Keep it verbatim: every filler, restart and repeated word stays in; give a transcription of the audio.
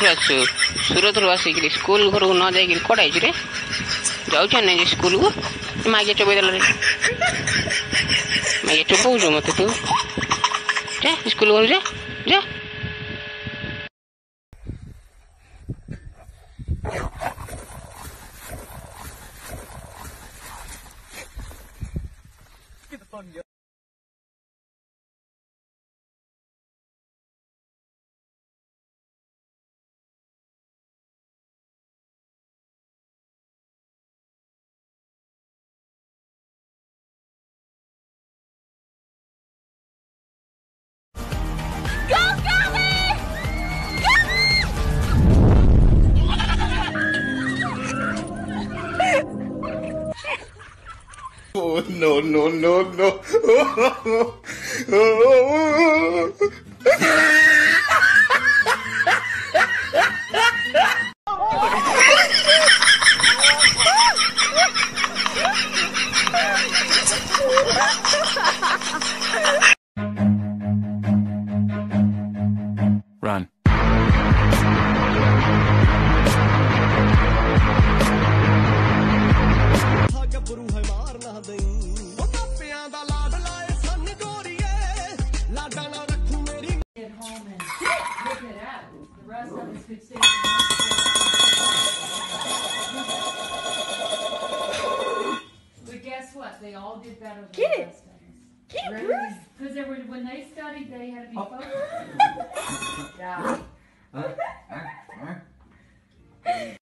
आसु सूरत रू आसिक स्कूल घर को न जाइक कड़ाई रे जाऊँ नहीं स्कूल को मागे चोबई देल मागे चोबौ मत तू जा स्कूल घर जा जा Oh, no, no, no, no. Run. But guess what? They all did better than Get the it. last studies. Get it, Really? Bruce. Because they were when they studied, they had to be Oh. focused. Yeah. Huh? Huh? Huh?